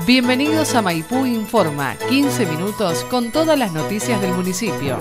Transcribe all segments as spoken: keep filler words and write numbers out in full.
Bienvenidos a Maipú Informa, quince minutos con todas las noticias del municipio.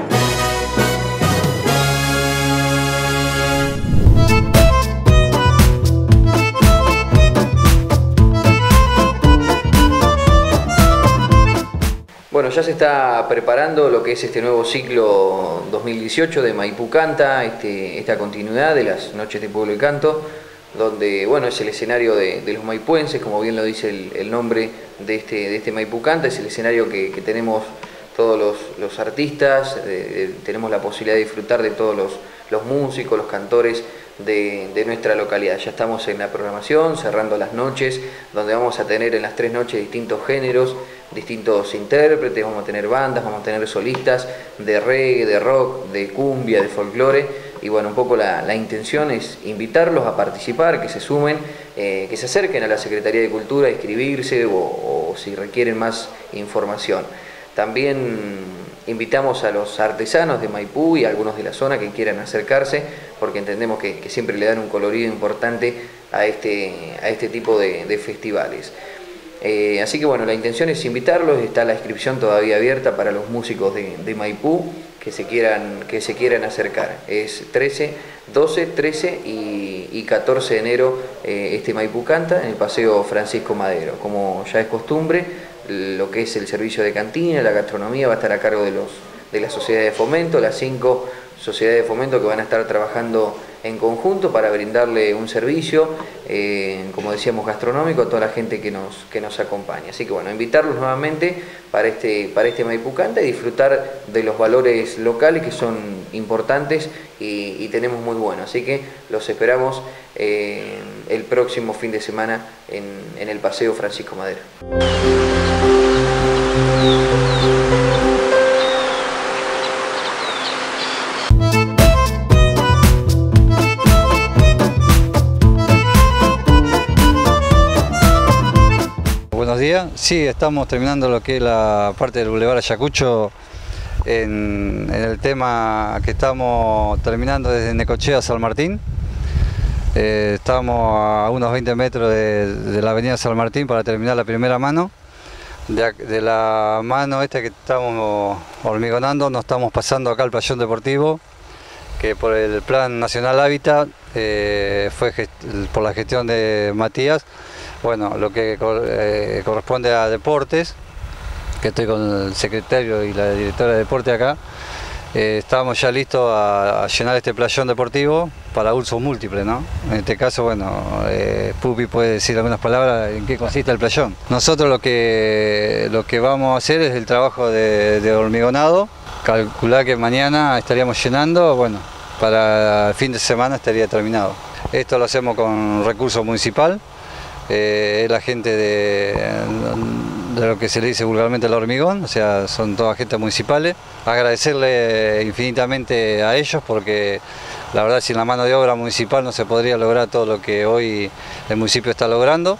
Bueno, ya se está preparando lo que es este nuevo ciclo dos mil dieciocho de Maipú Canta, este, esta continuidad de las Noches de Pueblo y Canto, donde bueno, es el escenario de, de los maipuenses, como bien lo dice el, el nombre de este, de este Maipú Canta, es el escenario que, que tenemos todos los, los artistas, eh, tenemos la posibilidad de disfrutar de todos los, los músicos, los cantores de, de nuestra localidad. Ya estamos en la programación, cerrando las noches, donde vamos a tener en las tres noches distintos géneros, distintos intérpretes, vamos a tener bandas, vamos a tener solistas de reggae, de rock, de cumbia, de folclore. Y bueno, un poco la, la intención es invitarlos a participar, que se sumen, eh, que se acerquen a la Secretaría de Cultura a inscribirse o, o si requieren más información. También invitamos a los artesanos de Maipú y a algunos de la zona que quieran acercarse, porque entendemos que, que siempre le dan un colorido importante a este, a este tipo de, de festivales. Eh, así que bueno, la intención es invitarlos, está la inscripción todavía abierta para los músicos de, de Maipú que se quieran, que se quieran acercar. Es trece, doce, trece y, y catorce de enero eh, este Maipú Canta en el Paseo Francisco Madero. Como ya es costumbre, lo que es el servicio de cantina, la gastronomía va a estar a cargo de, los, de la sociedad de fomento, las cinco sociedades de fomento que van a estar trabajando en conjunto para brindarle un servicio, eh, como decíamos, gastronómico a toda la gente que nos, que nos acompaña. Así que bueno, invitarlos nuevamente para este, para este Maipú Canta y disfrutar de los valores locales que son importantes y, y tenemos muy buenos. Así que los esperamos eh, el próximo fin de semana en, en el Paseo Francisco Madero. Buenos días, sí, estamos terminando lo que es la parte del Boulevard Ayacucho en, en el tema que estamos terminando desde Necochea a San Martín. Eh, estamos a unos veinte metros de, de la avenida San Martín para terminar la primera mano. De, de la mano esta que estamos hormigonando nos estamos pasando acá al playón deportivo, que por el Plan Nacional Hábitat eh, fue gest por la gestión de Matías. Bueno, lo que eh, corresponde a deportes, que estoy con el secretario y la directora de deporte acá, eh, estábamos ya listos a, a llenar este playón deportivo para uso múltiple, ¿no? En este caso, bueno, eh, Pupi puede decir algunas palabras en qué consiste el playón. Nosotros lo que, lo que vamos a hacer es el trabajo de, de hormigonado, calcular que mañana estaríamos llenando, bueno, para el fin de semana estaría terminado. Esto lo hacemos con recurso municipal. Eh, es la gente de, de lo que se le dice vulgarmente el hormigón, o sea, son todas agentes municipales. Agradecerle infinitamente a ellos porque la verdad sin la mano de obra municipal no se podría lograr todo lo que hoy el municipio está logrando.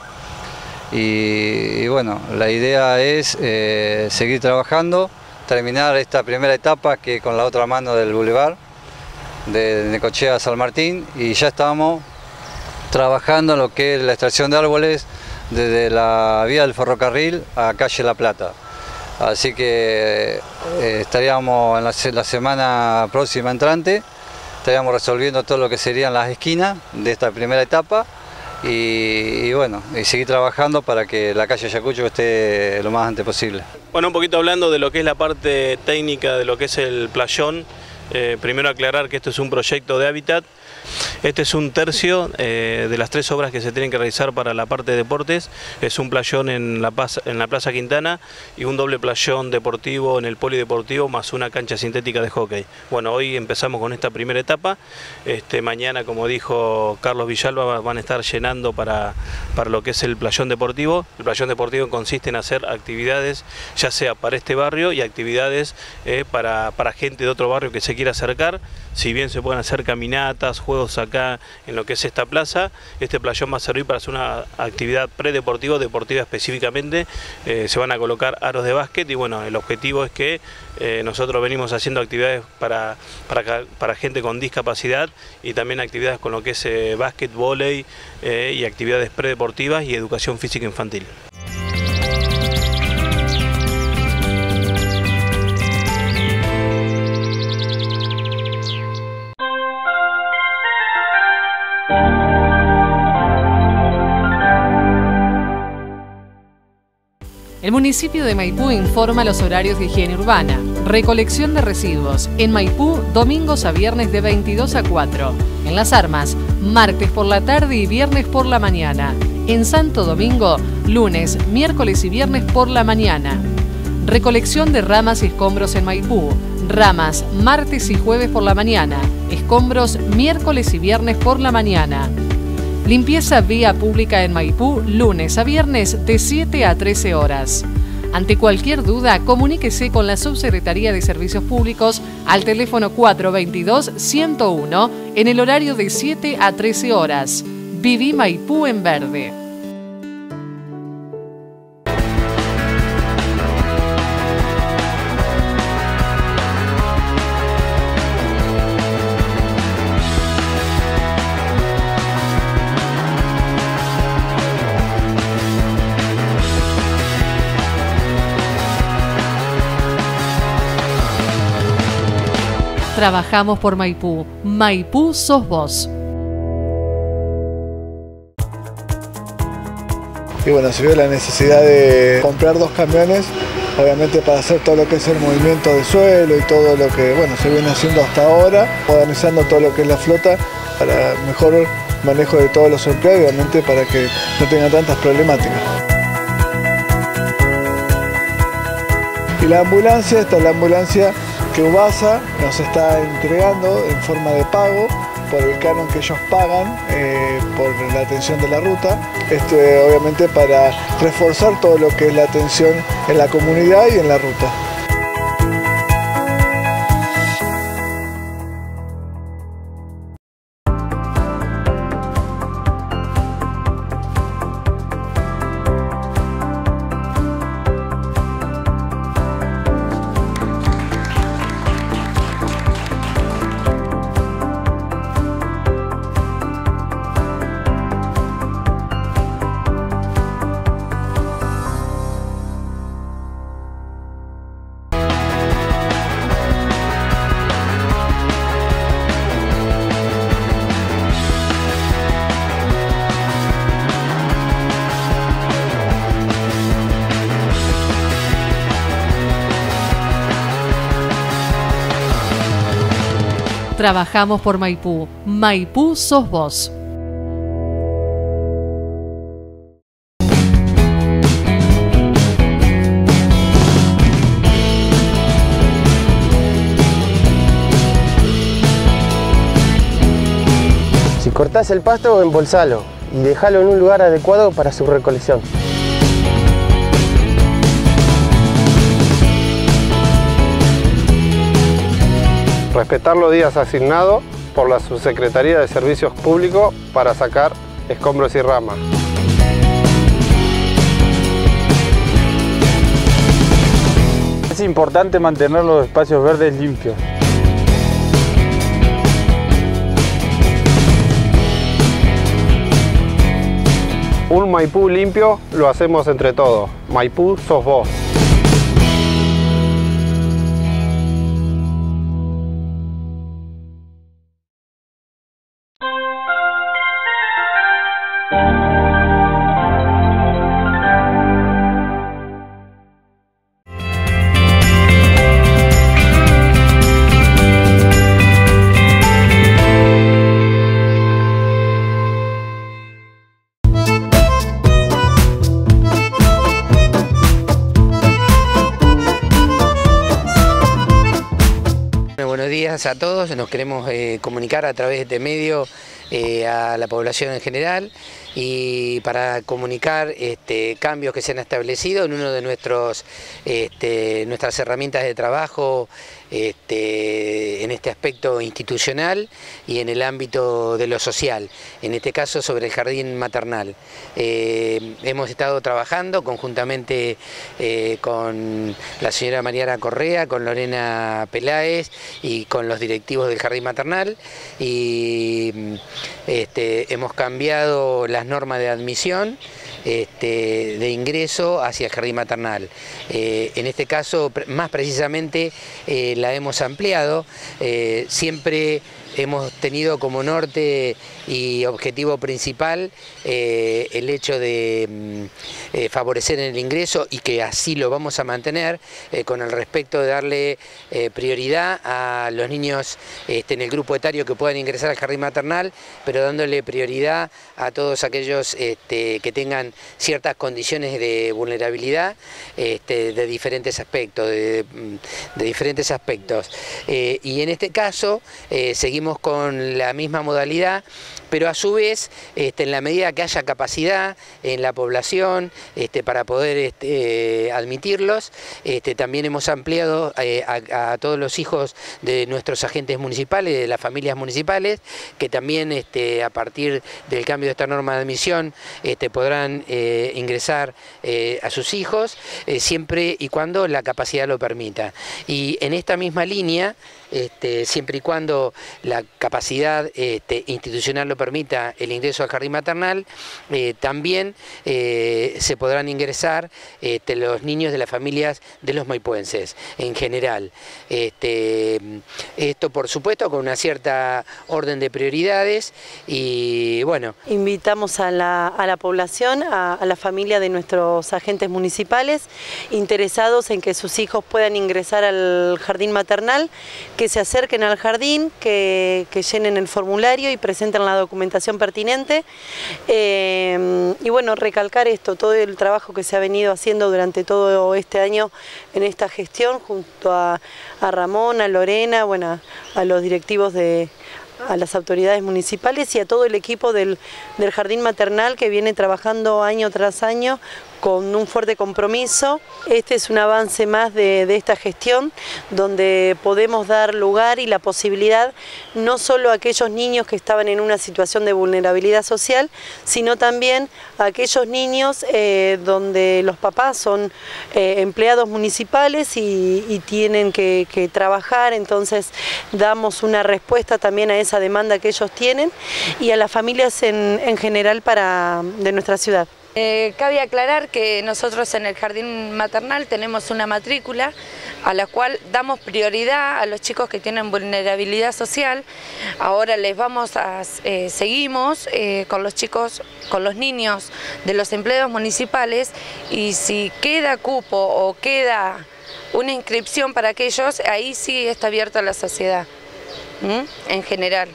Y, y bueno, la idea es eh, seguir trabajando, terminar esta primera etapa que con la otra mano del Boulevard de Necochea a San Martín, y ya estamos trabajando en lo que es la extracción de árboles desde la vía del ferrocarril a calle La Plata. Así que eh, estaríamos en la, la semana próxima entrante, estaríamos resolviendo todo lo que serían las esquinas de esta primera etapa y, y bueno, y seguir trabajando para que la calle Ayacucho esté lo más antes posible. Bueno, un poquito hablando de lo que es la parte técnica de lo que es el playón, eh, primero aclarar que esto es un proyecto de hábitat. Este es un tercio eh, de las tres obras que se tienen que realizar para la parte de deportes. Es un playón en la, Paz, en la Plaza Quintana y un doble playón deportivo en el polideportivo más una cancha sintética de hockey. Bueno, hoy empezamos con esta primera etapa. Este, mañana, como dijo Carlos Villalba, van a estar llenando para, para lo que es el playón deportivo. El playón deportivo consiste en hacer actividades ya sea para este barrio y actividades eh, para, para gente de otro barrio que se quiera acercar. Si bien se pueden hacer caminatas, juegos acá en lo que es esta plaza, este playón va a servir para hacer una actividad predeportiva, deportiva específicamente. Eh, se van a colocar aros de básquet y bueno, el objetivo es que eh, nosotros venimos haciendo actividades para, para, para gente con discapacidad y también actividades con lo que es eh, básquet, vóley eh, y actividades predeportivas y educación física infantil. El municipio de Maipú informa los horarios de higiene urbana. Recolección de residuos. En Maipú, domingos a viernes de veintidós a cuatro. En Las Armas, martes por la tarde y viernes por la mañana. En Santo Domingo, lunes, miércoles y viernes por la mañana. Recolección de ramas y escombros en Maipú. Ramas, martes y jueves por la mañana. Escombros, miércoles y viernes por la mañana. Limpieza vía pública en Maipú, lunes a viernes de siete a trece horas. Ante cualquier duda, comuníquese con la Subsecretaría de Servicios Públicos al teléfono cuatro veintidós, ciento uno en el horario de siete a trece horas. Viví Maipú en verde. Trabajamos por Maipú. Maipú sos vos. Y bueno, se vio la necesidad de comprar dos camiones, obviamente para hacer todo lo que es el movimiento de suelo y todo lo que bueno se viene haciendo hasta ahora, modernizando todo lo que es la flota para mejor manejo de todos los empleados, obviamente para que no tengan tantas problemáticas. Y la ambulancia, esta es la ambulancia que UBASA nos está entregando en forma de pago por el canon que ellos pagan eh, por la atención de la ruta. Esto eh, obviamente para reforzar todo lo que es la atención en la comunidad y en la ruta. Trabajamos por Maipú. Maipú sos vos. Si cortás el pasto, embolsalo y dejalo en un lugar adecuado para su recolección. Respetar los días asignados por la Subsecretaría de Servicios Públicos para sacar escombros y ramas. Es importante mantener los espacios verdes limpios. Un Maipú limpio lo hacemos entre todos. Maipú sos vos. Buenos días a todos, nos queremos eh, comunicar a través de este medio eh, a la población en general y para comunicar este, cambios que se han establecido en uno de nuestros, este, nuestras herramientas de trabajo este, en este aspecto institucional y en el ámbito de lo social, en este caso sobre el jardín maternal. Eh, hemos estado trabajando conjuntamente eh, con la señora Mariana Correa, con Lorena Peláez y con los directivos del jardín maternal y este, hemos cambiado las normas de admisión este, de ingreso hacia el jardín maternal. Eh, en este caso, más precisamente, eh, la hemos ampliado, eh, siempre hemos tenido como norte y objetivo principal eh, el hecho de mm, eh, favorecer el ingreso, y que así lo vamos a mantener, eh, con el respecto de darle eh, prioridad a los niños este, en el grupo etario que puedan ingresar al jardín maternal, pero dándole prioridad a todos aquellos este, que tengan ciertas condiciones de vulnerabilidad este, de diferentes aspectos, de, de diferentes aspectos. Eh, y en este caso eh, seguimos con la misma modalidad, pero a su vez, este, en la medida que haya capacidad en la población este, para poder este, admitirlos, este, también hemos ampliado eh, a, a todos los hijos de nuestros agentes municipales, de las familias municipales, que también este, a partir del cambio de esta norma de admisión este, podrán eh, ingresar eh, a sus hijos, eh, siempre y cuando la capacidad lo permita. Y en esta misma línea, Este, siempre y cuando la capacidad este, institucional lo permita el ingreso al jardín maternal, eh, también eh, se podrán ingresar este, los niños de las familias de los maipuenses en general. Este, esto por supuesto con una cierta orden de prioridades y bueno. Invitamos a la, a la población, a, a la familia de nuestros agentes municipales interesados en que sus hijos puedan ingresar al jardín maternal, que se acerquen al jardín, que, que llenen el formulario y presenten la documentación pertinente. Eh, y bueno, recalcar esto, todo el trabajo que se ha venido haciendo durante todo este año en esta gestión, junto a, a Ramón, a Lorena, bueno, a los directivos de... a las autoridades municipales y a todo el equipo del, del jardín maternal que viene trabajando año tras año con un fuerte compromiso. Este es un avance más de, de esta gestión, donde podemos dar lugar y la posibilidad no solo a aquellos niños que estaban en una situación de vulnerabilidad social, sino también a aquellos niños eh, donde los papás son eh, empleados municipales y, y tienen que, que trabajar, entonces damos una respuesta también a esa demanda que ellos tienen y a las familias en, en general para, de nuestra ciudad. Eh, cabe aclarar que nosotros en el jardín maternal tenemos una matrícula a la cual damos prioridad a los chicos que tienen vulnerabilidad social. Ahora les vamos a, eh, seguimos eh, con los chicos, con los niños de los empleados municipales, y si queda cupo o queda una inscripción para aquellos, ahí sí está abierto a la sociedad, ¿m? En general.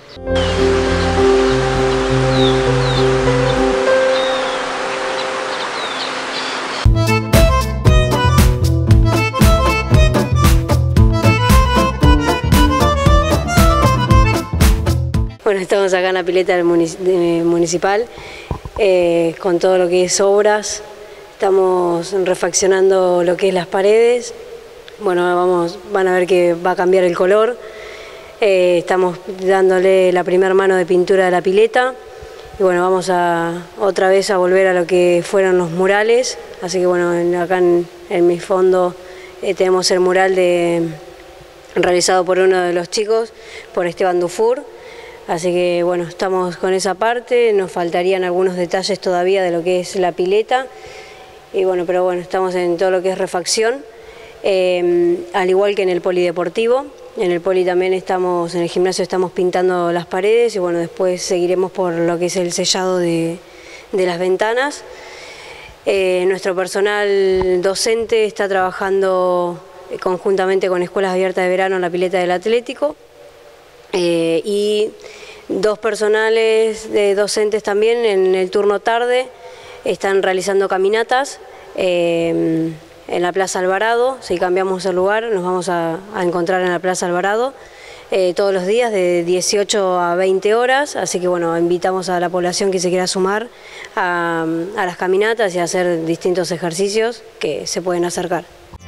Bueno, estamos acá en la pileta del municipal eh, con todo lo que es obras. Estamos refaccionando lo que es las paredes. Bueno, vamos, van a ver que va a cambiar el color. Eh, estamos dándole la primera mano de pintura de la pileta. Y bueno, vamos a otra vez a volver a lo que fueron los murales. Así que bueno, acá en, en mi fondo eh, tenemos el mural de, realizado por uno de los chicos, por Esteban Dufour. Así que bueno, estamos con esa parte, nos faltarían algunos detalles todavía de lo que es la pileta, y bueno, pero bueno, estamos en todo lo que es refacción, eh, al igual que en el polideportivo. En el poli también estamos, en el gimnasio estamos pintando las paredes, y bueno, después seguiremos por lo que es el sellado de, de las ventanas. Eh, nuestro personal docente está trabajando conjuntamente con Escuelas Abiertas de Verano en la pileta del Atlético. Eh, y dos personales de docentes también en el turno tarde están realizando caminatas eh, en la Plaza Alvarado. Si cambiamos el lugar nos vamos a, a encontrar en la Plaza Alvarado eh, todos los días de dieciocho a veinte horas, así que bueno, invitamos a la población que se quiera sumar a, a las caminatas y a hacer distintos ejercicios que se pueden acercar.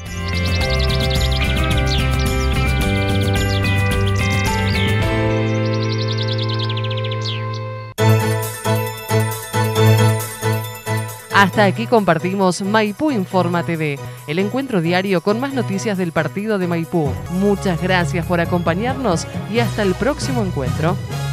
Hasta aquí compartimos Maipú Informa T V, el encuentro diario con más noticias del partido de Maipú. Muchas gracias por acompañarnos y hasta el próximo encuentro.